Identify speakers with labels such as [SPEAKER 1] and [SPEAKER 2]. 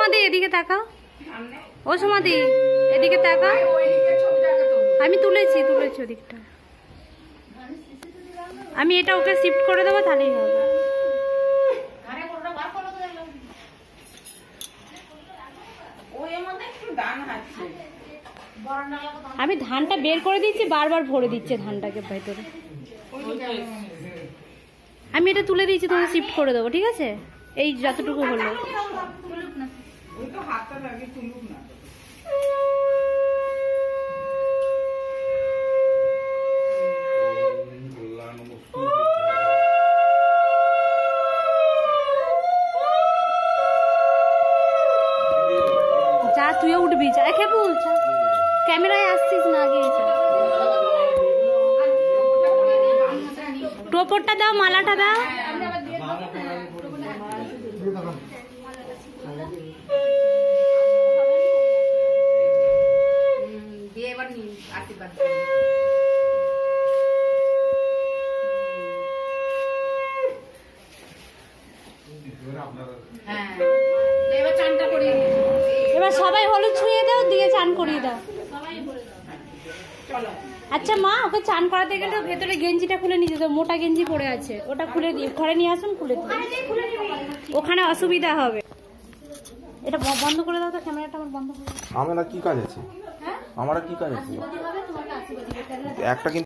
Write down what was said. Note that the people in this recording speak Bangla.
[SPEAKER 1] সমাধি এদিকে তাকাও, ও সমাধি এদিকে তাকাও। আমি তুলেছি ওদিকটা। আমি এটা ওকে শিফট করে দেবো, তাহলেই হবে। আমি ধানটা বের করে দিচ্ছি, বারবার ভরে দিচ্ছে ধানটাকে ভেতরে। আমি এটা তুলে দিয়েছি, তোমাকে শিফট করে দেবো, ঠিক আছে? এই যতটুকু হলো। যা তুইও উঠবি, যা খেপু, ক্যামেরায় আসছিস না, আগে টোপরটা দাও, মালাটা দাও। এবার সবাই হলুদ ছুঁয়ে দাও, দিয়ে চান করিয়ে দাও। আচ্ছা মা, ওকে চান করাতে গেলে ভেতরে গেঞ্জিটা খুলে নিয়ে যেত, মোটা গেঞ্জি পরে আছে, ওটা খুলে দিয়ে ঘরে নিয়ে আসুন, খুলে দিয়ে। ওখানে অসুবিধা হবে। এটা বন্ধ করে দাও তো, ক্যামেরাটা আমার বন্ধ করে দাও।
[SPEAKER 2] আমার কি কাজ আছে? আমার কি কাজ আছে? একটা